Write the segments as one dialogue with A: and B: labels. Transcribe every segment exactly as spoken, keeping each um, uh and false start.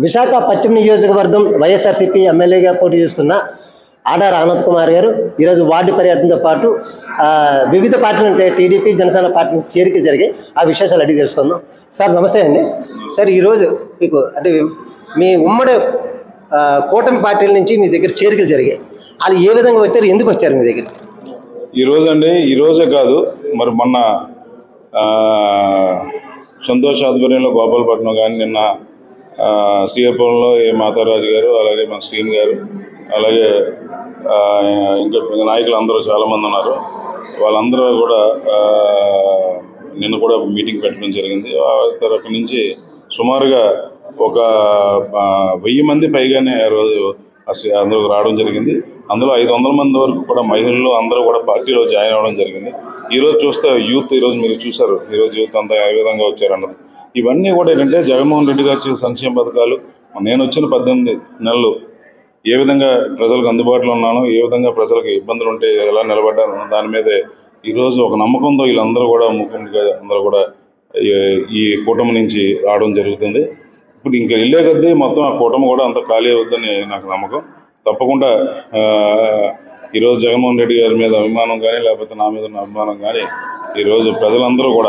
A: విశాఖ పశ్చిమ నియోజకవర్గం వైఎస్ఆర్సీపీ ఎమ్మెల్యేగా పోటీ చేస్తున్న ఆడారి ఆనంద్ కుమార్ గారు ఈరోజు వార్డు పర్యటనతో పాటు వివిధ పార్టీలు అంటే టీడీపీ జనసేన పార్టీ చేరిక జరిగాయి. ఆ విశేషాలు అడిగి తెలుసుకుందాం. సార్ నమస్తే అండి. సార్ ఈరోజు మీకు అంటే మీ ఉమ్మడి కూటమి పార్టీల నుంచి మీ దగ్గర చేరికలు జరిగాయి. వాళ్ళు ఏ విధంగా వచ్చారు, ఎందుకు వచ్చారు మీ దగ్గర?
B: ఈరోజు అండి ఈరోజే కాదు, మరి మొన్న సంతోష్ ఆధ్వర్యంలో గోపాలపట్నం కానీ, నిన్న శ్రీహరిపురంలో ఏ మాతారాజు గారు, అలాగే మన శ్రీని గారు, అలాగే ఇంకా నాయకులు అందరూ చాలామంది ఉన్నారు. వాళ్ళందరూ కూడా నిన్న కూడా మీటింగ్ పెట్టడం జరిగింది. తరపు నుంచి సుమారుగా ఒక వెయ్యి మంది పైగానే ఆ రోజు అందరూ రావడం జరిగింది. అందులో ఐదు వందల మంది వరకు కూడా మహిళలు అందరూ కూడా పార్టీలో జాయిన్ అవ్వడం జరిగింది. ఈరోజు చూస్తే యూత్, ఈరోజు మీరు చూసారు ఈరోజు యూత్ అంతా ఏ విధంగా వచ్చారన్నది. ఇవన్నీ కూడా ఏంటంటే జగన్మోహన్ రెడ్డి గారు చేసే సంక్షేమ పథకాలు, నేను వచ్చిన పద్దెనిమిది నెలలు ఏ విధంగా ప్రజలకు అందుబాటులో ఉన్నానో, ఏ విధంగా ప్రజలకు ఇబ్బందులు ఉంటే ఎలా నిలబడ్డాను దాని మీదే ఈరోజు ఒక నమ్మకంతో వీళ్ళందరూ కూడా ముఖ్యంగా అందరూ కూడా ఈ కూటమి నుంచి రావడం జరుగుతుంది. ఇప్పుడు ఇంకా వెళ్ళే కొద్దీ మొత్తం ఆ కూటమి కూడా అంత ఖాళీ అవుద్దని నాకు నమ్మకం. తప్పకుండా ఈరోజు జగన్మోహన్ రెడ్డి గారి మీద అభిమానం కానీ, లేకపోతే నా మీద ఉన్న అభిమానం కానీ ఈరోజు ప్రజలందరూ కూడా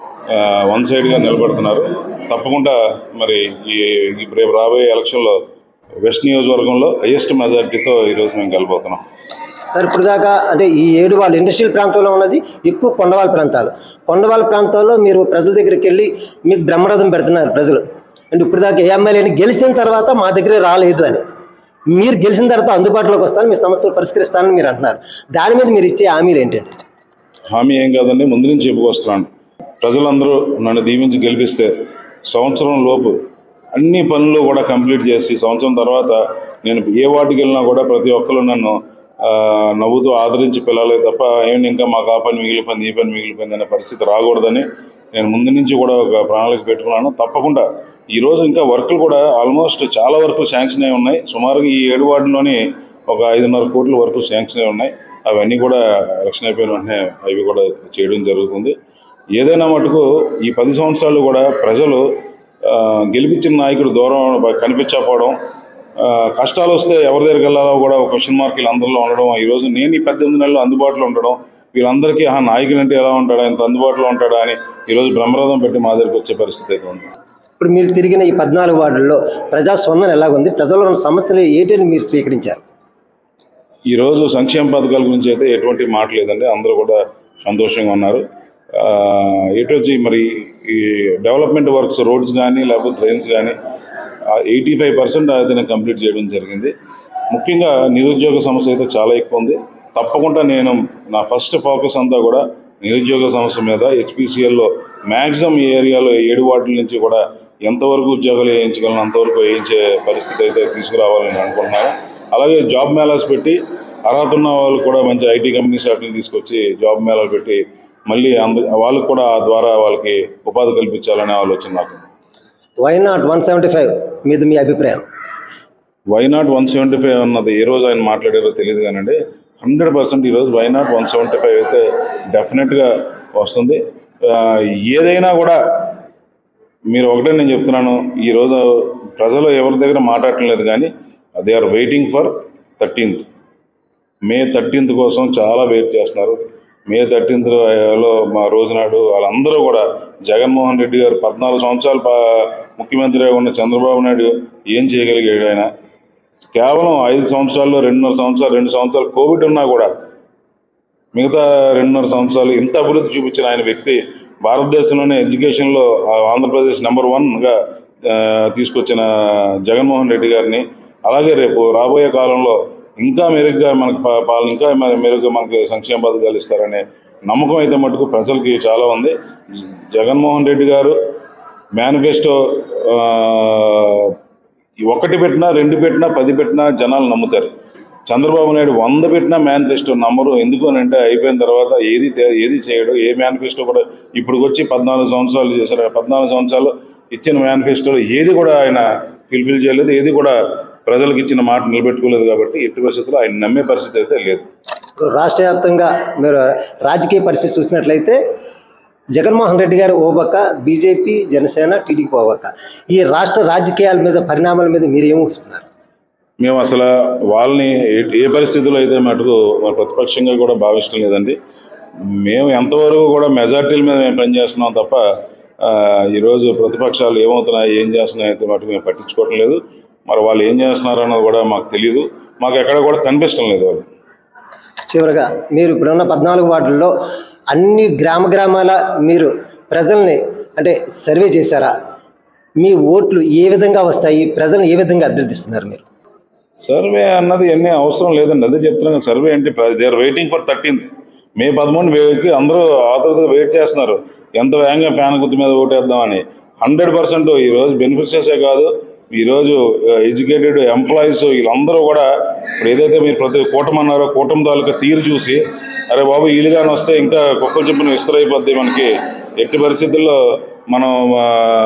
B: వన్ సైడ్గా నిలబడుతున్నారు. తప్పకుండా మరి ఈ రేపు రాబోయే ఎలక్షన్లో వెస్ట్ నియోజకవర్గంలో హైయెస్ట్ మెజారిటీతో ఈరోజు మేము గెలిపోతున్నాం.
A: సార్ ఇప్పుడు దాకా అంటే ఈ ఏడు వాళ్ళ ఇండస్ట్రియల్ ప్రాంతంలో ఉన్నది ఎక్కువ కొండవాళ్ళ ప్రాంతాలు. కొండవాళ్ళ ప్రాంతాల్లో మీరు ప్రజల దగ్గరికి వెళ్ళి మీకు బ్రహ్మరథం పెడుతున్నారు ప్రజలు. అంటే ఇప్పుడు దాకా ఏ ఎమ్మెల్యేని గెలిచిన తర్వాత మా దగ్గర రాలేదు అని, మీరు గెలిచిన తర్వాత అందుబాటులోకి వస్తాను, మీ సమస్యలు పరిష్కరిస్తానని మీరు అంటున్నారు. దాని మీద మీరు ఇచ్చే హామీలు ఏంటండి?
B: హామీ ఏం కాదండి, ముందు నుంచి చెప్పుకొస్తున్నాను. ప్రజలందరూ నన్ను దీవించి గెలిపిస్తే సంవత్సరం లోపు అన్ని పనులు కూడా కంప్లీట్ చేసి, సంవత్సరం తర్వాత నేను ఏ వార్డుకి వెళ్ళినా కూడా ప్రతి ఒక్కరు నన్ను నవ్వుతూ ఆదరించి పిల్లలే తప్ప ఏమి ఇంకా మాకు ఆ పని మిగిలిపోయింది, ఈ పని మిగిలిపోయింది అనే పరిస్థితి రాకూడదని నేను ముందు నుంచి కూడా ఒక ప్రణాళిక పెట్టుకున్నాను. తప్పకుండా ఈరోజు ఇంకా వర్కులు కూడా ఆల్మోస్ట్ చాలా వర్కులు శాంక్షన్ అయి ఉన్నాయి. సుమారుగా ఈ ఏడు వార్డులోని ఒక ఐదున్నర కోట్ల వర్కులు శాంక్షన్ అయి ఉన్నాయి. అవన్నీ కూడా ఎలక్షన్ అయిపోయిన వెంటనే అవి కూడా చేయడం జరుగుతుంది. ఏదైనా మటుకు ఈ పది సంవత్సరాలు కూడా ప్రజలు గెలిపించిన నాయకుడు దూరం కనిపించకపోవడం, కష్టాలు వస్తే ఎవరి దగ్గరికి వెళ్ళాలో కూడా ఒక క్వశ్చన్ మార్క్ వీళ్ళందరిలో ఉండడం, ఈరోజు నేను ఈ పద్దెనిమిది నెలలు అందుబాటులో ఉండడం, వీళ్ళందరికీ ఆ నాయకుడు అంటే ఎలా ఉంటాడా, ఇంత అందుబాటులో ఉంటాడా అని ఈరోజు బ్రహ్మరథం పెట్టి మా దగ్గరికి వచ్చే పరిస్థితి అయితే ఉంది.
A: ఇప్పుడు మీరు తిరిగిన ఈ పద్నాలుగు వార్డుల్లో ప్రజాస్పందన ఎలాగుంది? ప్రజల్లో ఉన్న సమస్యలు ఏంటని మీరు స్వీకరించారు?
B: ఈరోజు సంక్షేమ పథకాల గురించి అయితే ఎటువంటి మాట లేదండి, అందరూ కూడా సంతోషంగా ఉన్నారు. ఎటు వచ్చి మరి ఈ డెవలప్మెంట్ వర్క్స్, రోడ్స్ కానీ లేకపోతే డ్రైన్స్ కానీ ఎయిటీ ఫైవ్ పర్సెంట్ అది కంప్లీట్ చేయడం జరిగింది. ముఖ్యంగా నిరుద్యోగ సమస్య అయితే చాలా ఎక్కువ ఉంది. తప్పకుండా నేను నా ఫస్ట్ ఫోకస్ అంతా కూడా నిరుద్యోగ సమస్య మీద, హెచ్పిసిఎల్లో మ్యాక్సిమం ఈ ఏరియాలో ఏడు వార్డుల నుంచి కూడా ఎంతవరకు ఉద్యోగాలు వేయించగలను అంతవరకు వేయించే పరిస్థితి అయితే తీసుకురావాలని అనుకుంటున్నాను. అలాగే జాబ్ మేళాస్ పెట్టి అర్హత ఉన్న వాళ్ళు కూడా మంచి ఐటీ కంపెనీస్ వాటిని తీసుకొచ్చి జాబ్ మేళాలు పెట్టి మళ్ళీ అంద వాళ్ళకు కూడా ద్వారా వాళ్ళకి ఉపాధి కల్పించాలనే ఆలోచన నాకు.
A: Why not one seventy five మీద మీ అభిప్రాయం?
B: Why not one seventy five అన్నది ఏ రోజు ఆయన మాట్లాడారో తెలియదు కానండి, హండ్రెడ్ పర్సెంట్ ఈరోజు why not one seventy five అయితే డెఫినెట్గా వస్తుంది. ఏదైనా కూడా మీరు ఒకటే నేను చెప్తున్నాను, ఈరోజు ప్రజలు ఎవరి దగ్గర మాట్లాడటం లేదు కానీ they are waiting for thirteenth May thirteenth కోసం చాలా వెయిట్ చేస్తున్నారు. మే థర్టీన్త్లో మా రోజునాడు వాళ్ళందరూ కూడా జగన్మోహన్ రెడ్డి గారు పద్నాలుగు సంవత్సరాలు ముఖ్యమంత్రిగా ఉన్న చంద్రబాబు నాయుడు ఏం చేయగలిగాడు? ఆయన కేవలం ఐదు సంవత్సరాల్లో రెండున్నర సంవత్సరాలు రెండు సంవత్సరాలు కోవిడ్ ఉన్నా కూడా మిగతా రెండున్నర సంవత్సరాలు ఇంత అభివృద్ధి చూపించిన ఆయన వ్యక్తి భారతదేశంలోనే ఎడ్యుకేషన్లో ఆంధ్రప్రదేశ్ నెంబర్ వన్గా తీసుకొచ్చిన జగన్మోహన్ రెడ్డి గారిని, అలాగే రేపు రాబోయే కాలంలో ఇంకా మెరుగ్గా మనకు పాలన, ఇంకా మెరుగ్గా మనకు సంక్షేమ పథకాలు ఇస్తారనే నమ్మకం అయితే మటుకు ప్రజలకి చాలా ఉంది. జగన్మోహన్ రెడ్డి గారు మేనిఫెస్టో ఒకటి పెట్టినా, రెండు పెట్టినా, పది పెట్టినా జనాలు నమ్ముతారు. చంద్రబాబు నాయుడు వంద పెట్టినా మేనిఫెస్టో నమ్మరు. ఎందుకు అని అంటే అయిపోయిన తర్వాత ఏది ఏది చేయడు. ఏ మేనిఫెస్టో కూడా ఇప్పుడు వచ్చి పద్నాలుగు సంవత్సరాలు చేశారు. పద్నాలుగు సంవత్సరాలు ఇచ్చిన మేనిఫెస్టోలో ఏది కూడా ఆయన ఫుల్ఫిల్ చేయలేదు, ఏది కూడా ప్రజలకు ఇచ్చిన మాట నిలబెట్టుకోలేదు. కాబట్టి ఎట్టి పరిస్థితుల్లో ఆయన నమ్మే పరిస్థితి అయితే లేదు.
A: రాష్ట్ర వ్యాప్తంగా మీరు రాజకీయ పరిస్థితి చూసినట్లయితే జగన్మోహన్ రెడ్డి గారు ఓ పక్క, బీజేపీ, జనసేన, టీడీపీ ఓ పక్క. ఈ రాష్ట్ర రాజకీయాల మీద, పరిణామాల మీద మీరు ఏమి ఊహిస్తున్నారు?
B: మేము అసలు వాళ్ళని ఏ- ఏ పరిస్థితుల్లో అయితే మటుకు మన ప్రతిపక్షంగా కూడా భావించడం లేదండి. మేము ఎంతవరకు కూడా మెజార్టీల మీద మేము పనిచేస్తున్నాం తప్ప ఆ, ఈరోజు ప్రతిపక్షాలు ఏమవుతున్నాయి, ఏం చేస్తున్నాయి అయితే మటుకు మేము పట్టించుకోవటం లేదు. మరి వాళ్ళు ఏం చేస్తున్నారు అన్నది కూడా మాకు తెలియదు, మాకు ఎక్కడ కూడా కనిపించడం లేదు వాళ్ళు.
A: చివరగా మీరు ఇప్పుడున్న పద్నాలుగు వార్డుల్లో అన్ని గ్రామ గ్రామాల మీరు ప్రజల్ని అంటే సర్వే చేశారా? మీ ఓట్లు ఏ విధంగా వస్తాయి? ప్రజలను ఏ విధంగా అభ్యర్థిస్తున్నారు మీరు?
B: సర్వే అన్నది ఎన్ని అవసరం లేదండి. అదే చెప్తున్నాను కదా, సర్వే అంటే they are waiting for thirteenth May పదమూడు వేకి అందరూ ఆతృతగా వెయిట్ చేస్తున్నారు, ఎంత వేగంగా ఫ్యాన్ గుర్తు మీద ఓటేద్దామని. హండ్రెడ్ పర్సెంట్ ఈరోజు బెనిఫిషియర్సే కాదు, ఈరోజు ఎడ్యుకేటెడ్ ఎంప్లాయీస్ వీళ్ళందరూ కూడా ఇప్పుడు ఏదైతే మీరు ప్రతి కూటమి అన్నారో కూటమి తాలూకా తీరు చూసి అరే బాబు వీలుగానే వస్తే ఇంకా కుక్కలు చెప్పిన విస్తరైపోద్ది మనకి, ఎట్టి పరిస్థితుల్లో మనం ఆ,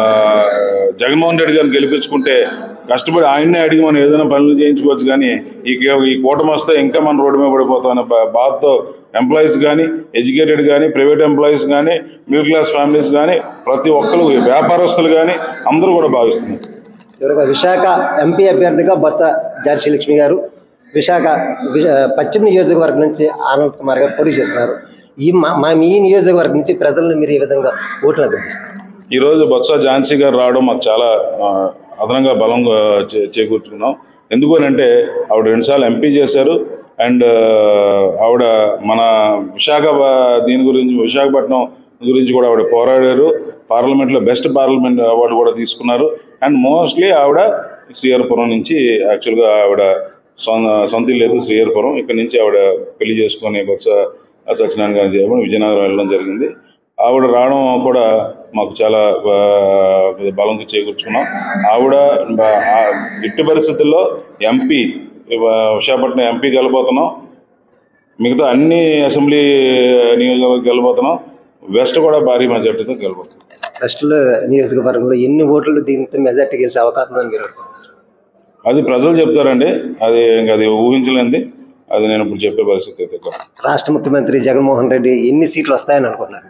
B: జగన్మోహన్ రెడ్డి గారిని గెలిపించుకుంటే కష్టపడి ఆయన్నే అడిగి మనం ఏదైనా పనులు చేయించుకోవచ్చు, కానీ ఈ ఈ కూటమి వస్తే ఇంకా మనం రోడ్డు మీద పడిపోతాం అనే బా- బాధతో ఎంప్లాయీస్ కానీ, ఎడ్యుకేటెడ్ కానీ, ప్రైవేట్ ఎంప్లాయీస్ కానీ, మిడిల్ క్లాస్ ఫ్యామిలీస్ కానీ, ప్రతి ఒక్కరు వ్యాపారస్తులు కానీ అందరూ కూడా భావిస్తున్నారు.
A: చివరగా విశాఖ ఎంపీ అభ్యర్థిగా బొత్స ఝాన్సీ లక్ష్మి గారు విశాఖ విశ పశ్చిమ నియోజకవర్గం నుంచి ఆనంద్ కుమార్ గారు పోటీ చేస్తున్నారు. ఈ మ- మనం ఈ నియోజకవర్గం నుంచి ప్రజలను మీరు ఈ విధంగా ఓట్లు అభ్యర్థిస్తారు?
B: ఈరోజు బొత్స ఝాన్సీ గారు రావడం మాకు చాలా ఆ, అదనంగా బలం ఆ, చే చేకూర్చుకున్నాం. ఎందుకు అని అంటే ఆవిడ రెండుసార్లు ఎంపీ చేశారు, అండ్ ఆవిడ మన విశాఖ బ- దీని గురించి విశాఖపట్నం గురించి కూడా ఆవిడ పోరాడారు, పార్లమెంట్లో బెస్ట్ పార్లమెంట్ అవార్డు కూడా తీసుకున్నారు. అండ్ మోస్ట్లీ ఆవిడ శ్రీహరిపురం నుంచి, యాక్చువల్గా ఆవిడ సొంత సొంత ఇల్లు లేదు శ్రీహరిపురం, ఇక్కడ నుంచి ఆవిడ పెళ్లి చేసుకొని బొత్స సత్యనారాయణ గారిని చేయడం విజయనగరం వెళ్ళడం జరిగింది. ఆవిడ రావడం కూడా మాకు చాలా ఆ, బలం చేకూర్చుకున్నాం. ఆవిడ బ- ఆ ఎట్టి పరిస్థితుల్లో ఎంపీ విశాఖపట్నం ఎంపీ గెలబోతున్నాం, మిగతా అన్ని అసెంబ్లీ నియోజకవర్గాలకు గెలబోతున్నాం, వెస్ట్ కూడా భారీ మెజార్టీతో గెలబోతున్నాం.
A: ఫస్ట్లో నియోజకవర్గంలో ఎన్ని ఓట్లు దీంతో మెజార్టీ గెలిచే అవకాశం ఉందని మీరు అనుకుంటున్నారు?
B: అది ప్రజలు చెప్తారండి, అది ఇంకా అది ఊహించలేంది, అది నేను ఇప్పుడు చెప్పే పరిస్థితి అయితే కాదు.
A: రాష్ట్ర ముఖ్యమంత్రి జగన్మోహన్ రెడ్డి ఎన్ని సీట్లు వస్తాయని అనుకుంటున్నారు?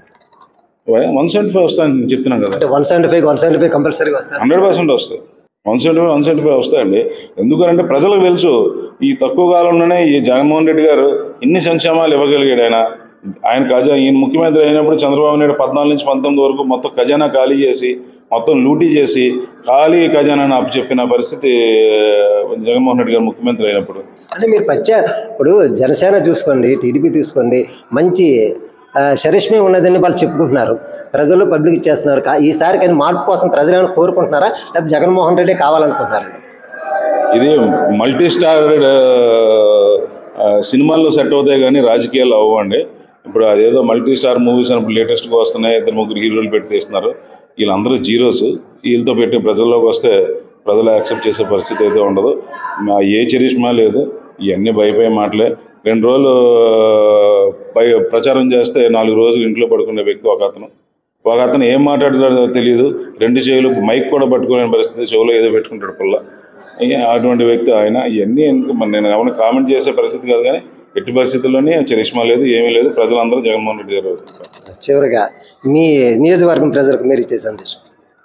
B: వన్ సెవెంటీ ఫైవ్ వస్తాయని చెప్తున్నాం కదా,
A: అంటే one seventy five one seventy five కంపల్సరీగా వస్తారు.
B: హండ్రెడ్ పర్సెంట్ వస్తాయి. One seventy five one seventy five వస్తాయండి. ఎందుకంటే ప్రజలకు తెలుసు ఈ తక్కువ కాలంలోనే ఈ జగన్మోహన్ రెడ్డి గారు ఇన్ని సంక్షేమాలు ఇవ్వగలిగాడు. ఆయన ఆయన ఖజా ఈయన ముఖ్యమంత్రి అయినప్పుడు చంద్రబాబు నాయుడు పద్నాలుగు నుంచి పంతొమ్మిది వరకు మొత్తం ఖజానా ఖాళీ చేసి, మొత్తం లూటీ చేసి ఖాళీ ఖజానాను అప్పచెప్పిన పరిస్థితి జగన్మోహన్ రెడ్డి గారు ముఖ్యమంత్రి అయినప్పుడు.
A: అంటే మీరు ప్రత్యేక ఇప్పుడు జనసేన చూసుకోండి, టీడీపీ తీసుకోండి, మంచి ఆ, షరిష్మే ఉన్నదని వాళ్ళు చెప్పుకుంటున్నారు, ప్రజలు పబ్లిక్ ఇచ్చేస్తున్నారు. కా- ఈసారి కానీ మార్పు కోసం ప్రజలు ఏమైనా కోరుకుంటున్నారా, లేకపోతే జగన్మోహన్ రెడ్డి కావాలనుకుంటున్నారండి?
B: ఇది మల్టీ స్టార్ సినిమాల్లో సెట్ అవుతాయి కానీ రాజకీయాలు అవ్వండి. ఇప్పుడు అదేదో మల్టీ స్టార్ మూవీస్ అన్నప్పుడు లేటెస్ట్గా వస్తున్నాయి, ఇద్దరు ముగ్గురు హీరోలు పెట్టి తీస్తున్నారు, వీళ్ళందరూ జీరోస్. వీళ్ళతో పెట్టి ప్రజల్లోకి వస్తే ప్రజలు యాక్సెప్ట్ చేసే పరిస్థితి అయితే ఉండదు. మా ఏ చరిష్మా లేదు, ఇవన్నీ భయపోయే మాటలే. రెండు రోజులు పై ప్రచారం చేస్తే నాలుగు రోజులు ఇంట్లో పడుకునే వ్యక్తి ఒక అతను. ఒక అతను ఏం మాట్లాడుతాడో తెలియదు, రెండు చెవులు మైక్ కూడా పట్టుకోలేని పరిస్థితి, చెవులో ఏదో పెట్టుకుంటాడు పుల్ల. ఇక అటువంటి వ్యక్తి ఆయన. ఇవన్నీ ఎందుకు మరి నేను ఎవరిని కామెంట్ చేసే పరిస్థితి కాదు, కానీ ఎట్టి పరిస్థితుల్లోనే చరిష్మా లేదు, ఏమీ లేదు. ప్రజలందరూ జగన్మోహన్ రెడ్డి గారు.
A: చివరిగా మీ నియోజకవర్గం ప్రజలకు మీరు ఇచ్చే సందేశం?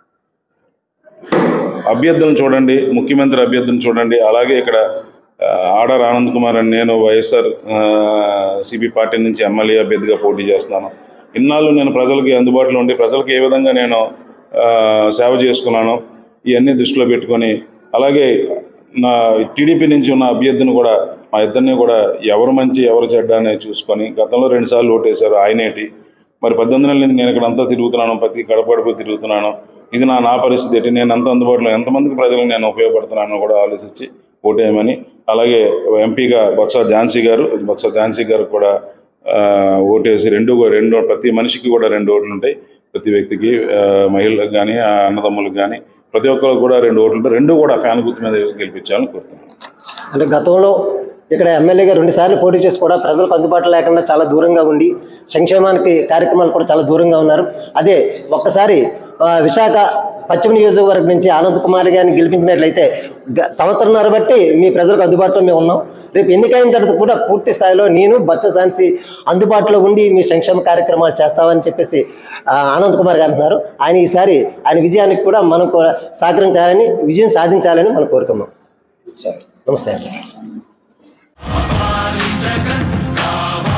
B: అభ్యర్థులను చూడండి, ముఖ్యమంత్రి అభ్యర్థులను చూడండి. అలాగే ఇక్కడ ఆ, ఆడార్ ఆనంద్ కుమార్ అని నేను వైఎస్ఆర్ సిపి పార్టీ నుంచి ఎమ్మెల్యే అభ్యర్థిగా పోటీ చేస్తున్నాను. ఇన్నాళ్ళు నేను ప్రజలకి అందుబాటులో ఉండి ప్రజలకు ఏ విధంగా నేను ఆ, సేవ చేసుకున్నాను, ఇవన్నీ దృష్టిలో పెట్టుకొని, అలాగే నా టీడీపీ నుంచి ఉన్న అభ్యర్థిని కూడా మా ఇద్దరిని కూడా ఎవరు మంచి ఎవరు చెడ్డ అనేది చూసుకొని, గతంలో రెండుసార్లు ఓటేశారు ఆయనేటి, మరి పద్దెనిమిది నెలల నుంచి నేను ఇక్కడ అంతా తిరుగుతున్నాను, ప్రతి గడప గడప తిరుగుతున్నాను. ఇది నా నా పరిస్థితి ఏంటి, నేను అంత అందుబాటులో ఎంతమందికి ప్రజలకు నేను ఉపయోగపడుతున్నానో కూడా ఆలోచించి ఓటేయమని, అలాగే ఎంపీగా బొత్స ఝాన్సీ గారు బొత్స ఝాన్సీ గారు కూడా ఆ, ఓటేసి రెండు రెండు ప్రతి మనిషికి కూడా రెండు ఓట్లు ఉంటాయి, ప్రతి వ్యక్తికి ఆ, మహిళలకు కానీ అన్నదమ్ములకు కానీ ప్రతి ఒక్కరికి కూడా రెండు ఓట్లు ఉంటాయి. రెండు కూడా ఫ్యాన్ గుర్తు మీద వేసి గెలిపించాలని కోరుతున్నాను.
A: అంటే గతంలో ఇక్కడ ఎమ్మెల్యేగా రెండు సార్లు పోటీ చేసి కూడా ప్రజలకు అందుబాటులో లేకుండా చాలా దూరంగా ఉండి సంక్షేమానికి కార్యక్రమాలు కూడా చాలా దూరంగా ఉన్నారు. అదే ఒక్కసారి ఆ, విశాఖ పశ్చిమ నియోజకవర్గం నుంచి ఆనంద్ కుమార్ గారిని గెలిపించినట్లయితే గ- సంవత్సరంన్నర బట్టి మీ ప్రజలకు అందుబాటులో మేము ఉన్నాం. రేపు ఎన్నికైన తర్వాత కూడా పూర్తి స్థాయిలో నేను బచ్చ ఝాన్సీ అందుబాటులో ఉండి మీ సంక్షేమ కార్యక్రమాలు చేస్తామని చెప్పేసి ఆ, ఆనంద్ కుమార్ గారు అంటున్నారు. ఆయన ఈసారి ఆయన విజయానికి కూడా మనం కూడా సహకరించాలని, విజయం సాధించాలని మనం కోరుకున్నాం. నమస్తే అండి.